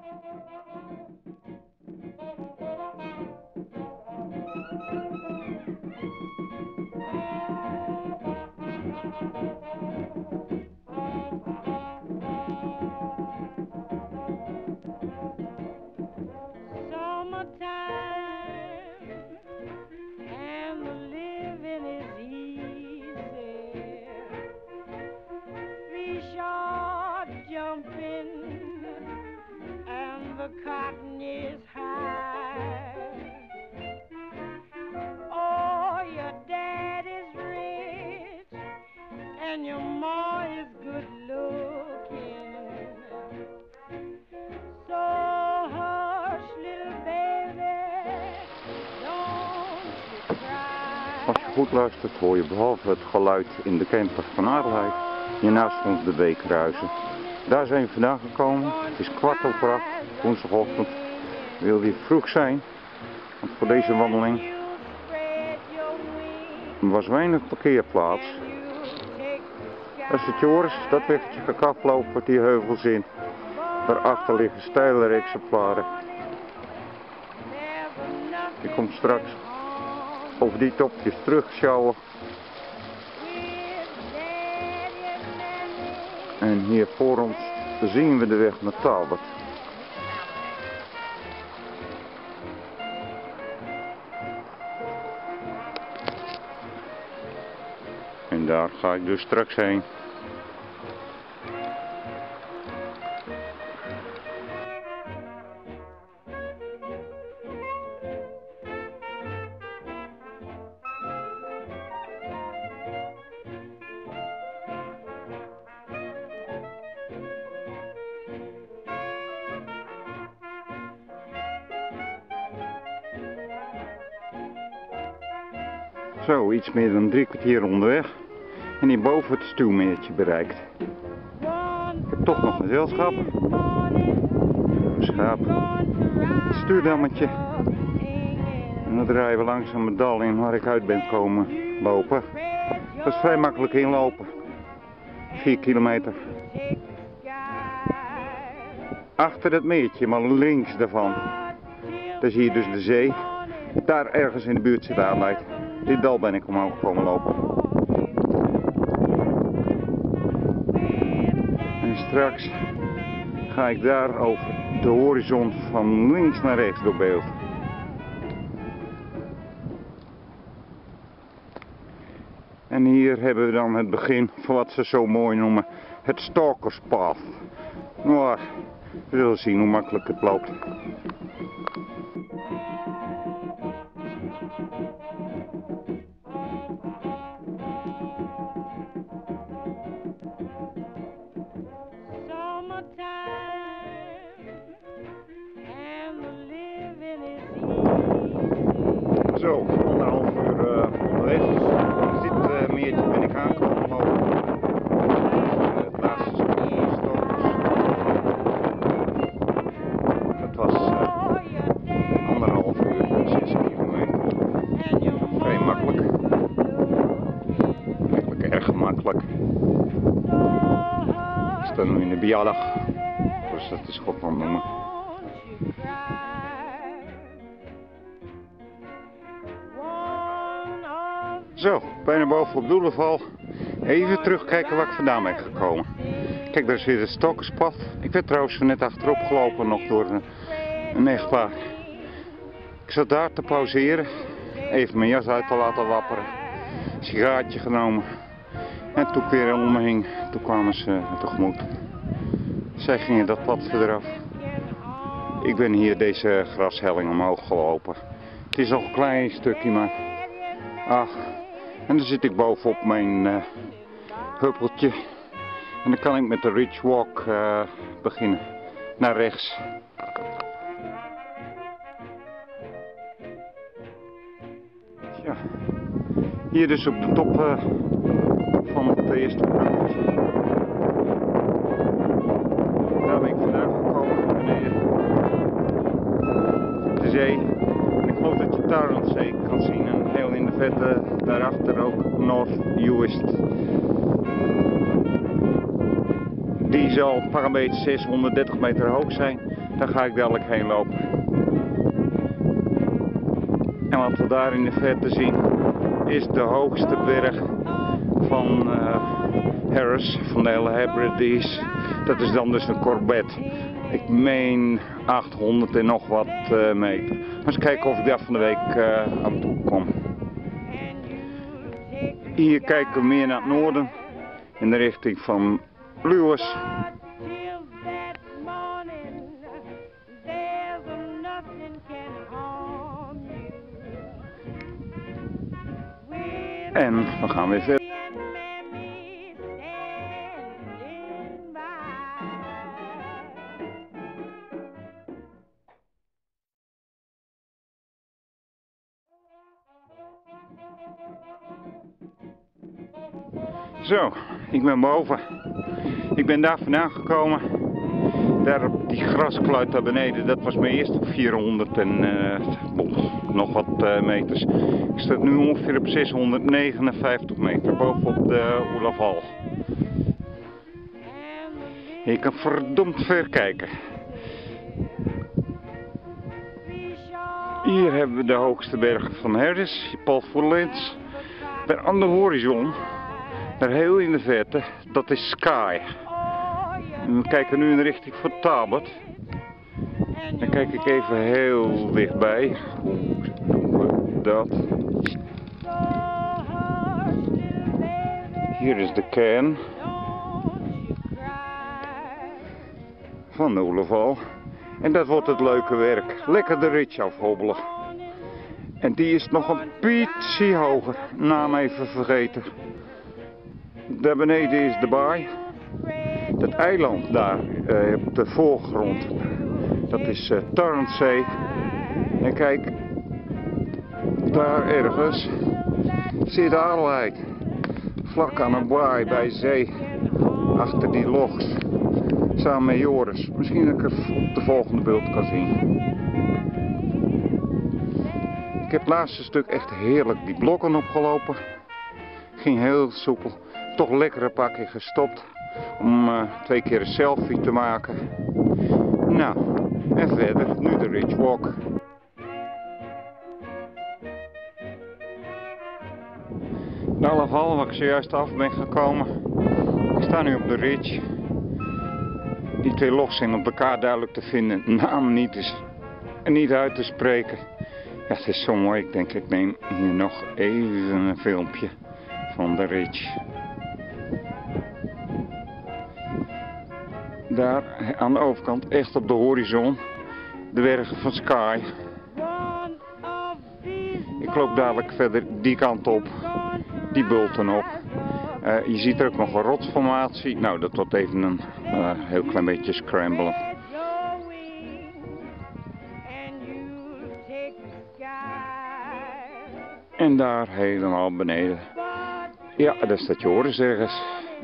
Cotton is high. Oh, your dad is rich and your ma is good looking. So hush, little baby, don't you cry. Als je goed luistert hoor je behalve het geluid in de camper van Adelheid hiernaast ons de beek ruisen. Daar zijn we vandaan gekomen. Het is 7:15, woensdagochtend. We wilden hier vroeg zijn, want voor deze wandeling was weinig parkeerplaats. Als het Joris, dat weggetje ga ik aflopen, die heuvels in. Daarachter liggen steile exemplaren. Je komt straks over die topjes terug sjouwen. En hier voor ons zien we de weg naar Talbot. En daar ga ik dus straks heen. Zo, iets meer dan 3 kwartier onderweg en hier boven het stuwmeertje bereikt. Ik heb toch nog gezelschap. Een schaap, het stuurdammetje. En dan draaien we langzaam het dal in waar ik uit ben komen lopen. Dat is vrij makkelijk inlopen. 4 kilometer. Achter het meertje, maar links daarvan, daar zie je dus de zee. Daar ergens in de buurt zit Adelheid. Dit dal ben ik omhoog komen lopen. En straks ga ik daar over de horizon van links naar rechts door beeld. En hier hebben we dan het begin van wat ze zo mooi noemen het stalkerspad. Nou, we zullen zien hoe makkelijk het loopt. Zo, 1,5 uur onderweg. Dit meertje ben ik aangekomen lopen. Het laatste stukje stokers. Dat was 1,5 uur, 6 kilometer. Vrij makkelijk. Eigenlijk erg gemakkelijk. Ik sta nu in de Biallag, dus dat is Schotland noemen. Zo, bijna boven op Doelenval. Even terugkijken waar ik vandaan ben gekomen. Kijk, daar is weer het stalkerspad. Ik werd trouwens net achterop gelopen nog door een echtpaar. Ik zat daar te pauzeren. Even mijn jas uit te laten wapperen. Een sigaartje genomen. En toen ik weer om me hing, toen kwamen ze tegemoet. Zij gingen dat pad verder af. Ik ben hier deze grashelling omhoog gelopen. Het is nog een klein stukje, maar... Ach, en dan zit ik bovenop mijn huppeltje. En dan kan ik met de Ridge Walk beginnen. Naar rechts. Ja, hier dus op de top van het eerste huppeltje. Daar ben ik vandaan gekomen, beneden. De zee. Ik geloof dat je Tarrentzee kan zien en heel in de vette daarachter ook North Uist. Die zal een paar beetje 630 meter hoog zijn. Daar ga ik dadelijk heen lopen. En wat we daar in de verte zien is de hoogste berg van Harris, van de Outer Hebrides. Dat is dan dus een Corbett. Ik meen 800 en nog wat meter. Eens kijken of ik daar van de week aan toe kom. Hier kijken we meer naar het noorden, in de richting van Munros. En we gaan weer verder. Zo, ik ben boven. Ik ben daar vandaan gekomen. Daar op die graskluit daar beneden, dat was mijn eerste op 400 en nog wat meters. Ik sta nu ongeveer op 659 meter bovenop de Uladail. Je kan verdomd ver kijken. Hier hebben we de hoogste bergen van Harris, Paul Lens. Daar aan de horizon, daar heel in de verte, dat is Sky. En we kijken nu in de richting van Talbot. Dan kijk ik even heel dichtbij. Hoe doen we dat? Hier is de kern van de Uladail. En dat wordt het leuke werk. Lekker de ridge afhobbelen. En die is nog een pietje hoger. Naam even vergeten. Daar beneden is de baai. Dat eiland daar op de voorgrond. Dat is Tarrentzee. En kijk. Daar ergens zit Adelheid. Vlak aan een baai bij zee. Achter die logs. Samen met Joris. Misschien dat ik er op de volgende beeld kan zien. Ik heb het laatste stuk echt heerlijk die blokken opgelopen. Ging heel soepel. Toch lekker een paar keer gestopt. Om 2 keer een selfie te maken. Nou, en verder. Nu de Ridge Walk. De Uladail waar ik zojuist af ben gekomen. Ik sta nu op de ridge. Die 2 logs zijn op elkaar duidelijk te vinden. Naam niet uit te spreken. Ja, het is zo mooi. Ik denk ik neem hier nog even een filmpje van de ridge. Daar aan de overkant, echt op de horizon, de bergen van Sky. Ik loop dadelijk verder die kant op, die bulten op. Je ziet er ook nog een rotsformatie. Nou, dat wordt even een heel klein beetje scramblen. En daar helemaal beneden. Ja, daar staat Joris ergens.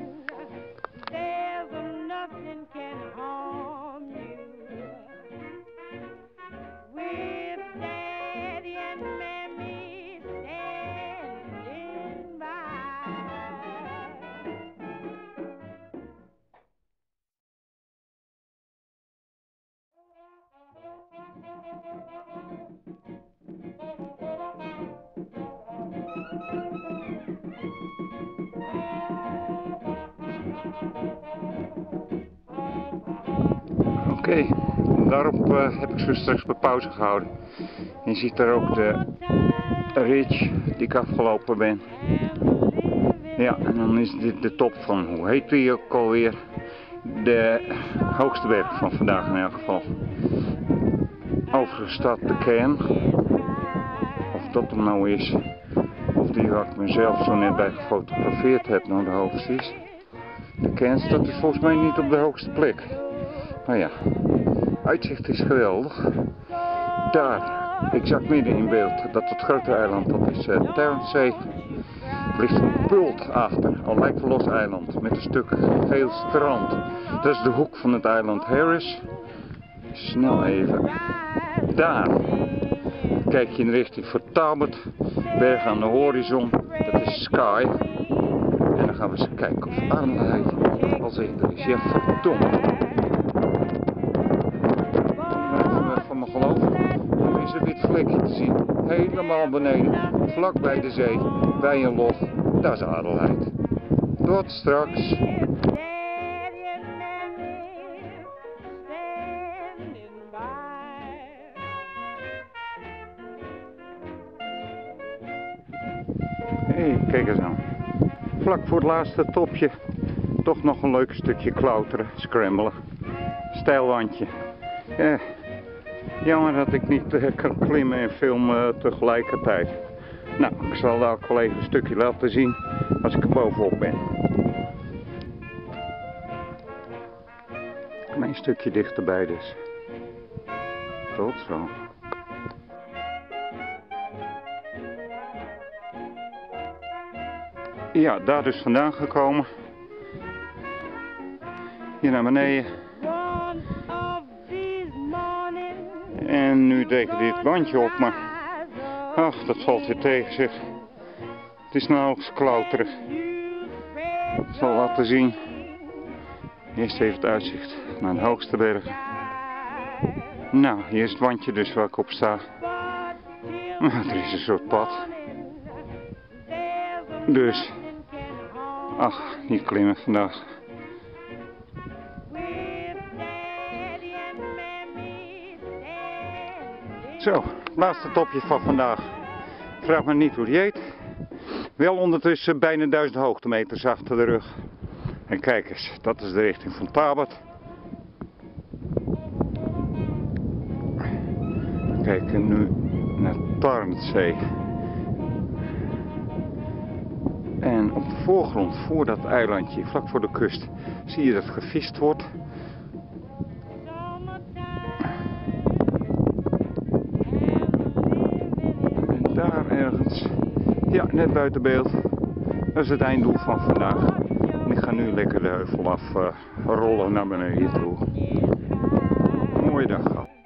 Oké, daarop heb ik zo straks bij pauze gehouden. Je ziet daar ook de ridge die ik afgelopen ben. Ja, en dan is dit de top van, hoe heet die ook alweer? De hoogste berg van vandaag in elk geval. Overigens staat de kern. Of dat hem nou is. Of die waar ik mezelf zo net bij gefotografeerd heb, nou de hoogste is. De kern staat dus volgens mij niet op de hoogste plek. Maar ja, uitzicht is geweldig. Daar, exact midden in beeld, dat het grote eiland, dat is Tarrentzee. Er ligt een bult achter, al lijkt een los eiland, met een stuk geel strand. Dat is de hoek van het eiland Harris. Snel even. Daar kijk je in de richting van Talbot, berg aan de horizon, dat is Sky. En dan gaan we eens kijken of Adelheid Als hij er is. Ja, verdomme. Even weg van mijn geloof. Dan is er wit vlekje te zien. Helemaal beneden. Vlak bij de zee. Bij een log. Dat is adelheid. Tot straks. Hé, kijk eens aan. Vlak voor het laatste topje toch nog een leuk stukje klauteren, scrambelen. Stijlwandje. Jammer dat ik niet kan klimmen en filmen tegelijkertijd. Nou, ik zal daar ook wel even een stukje laten zien als ik er bovenop ben. Een stukje dichterbij dus. Tot zo. Ja, daar dus vandaan gekomen. Hier naar beneden. En nu deed dit bandje op, maar ach, dat valt weer tegen zich. Het is nou hoogst klauterig. Ik zal laten zien. Eerst even het uitzicht naar de hoogste berg. Nou, hier is het wandje dus waar ik op sta. Maar er is een soort pad. Dus, ach, niet klimmen vandaag. Zo, laatste topje van vandaag. Vraag me niet hoe die heet. Wel ondertussen bijna 1000 hoogtemeters achter de rug. En kijk eens, dat is de richting van Tabert. We kijken nu naar Tarntzee. En op de voorgrond, voor dat eilandje, vlak voor de kust, zie je dat gevist wordt. En daar ergens, ja, net buiten beeld, dat is het einddoel van vandaag. En ik ga nu lekker de heuvel af rollen naar beneden toe. Mooie dag gehad.